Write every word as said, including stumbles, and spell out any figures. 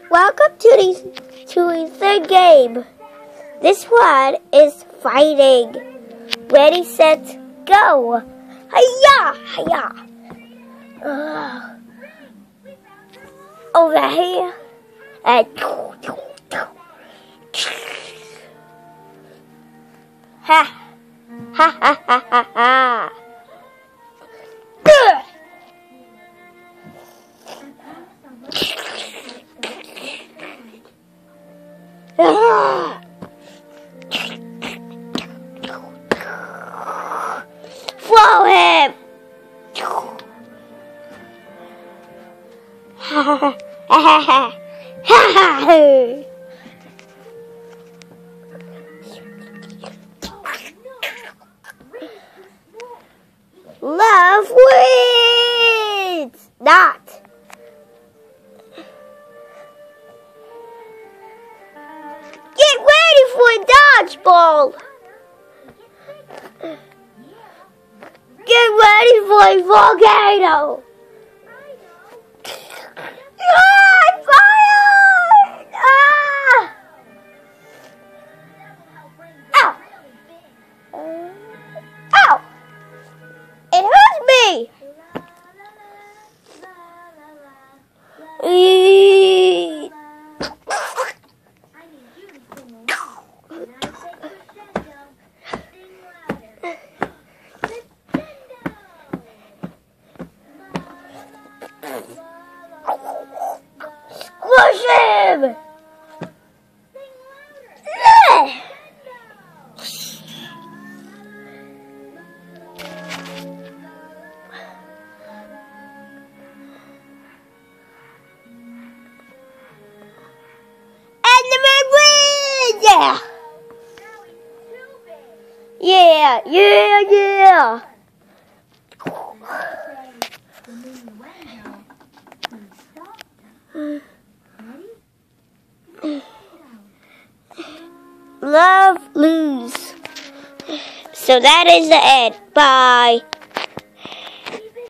Welcome to the to the third game. This one is fighting. Ready, set, go! Hiya! Hiya! Uh, over here and ha ha ha ha ha ha. Throw him! Love wins! Not. Get ready for a dodgeball! Get ready for a volcano! Ah, fire! Ah! Ow! Ow! It hurts me! Eee. Squish him! Yeah! Yeah, yeah, yeah! Love lose. So that is the end. Bye.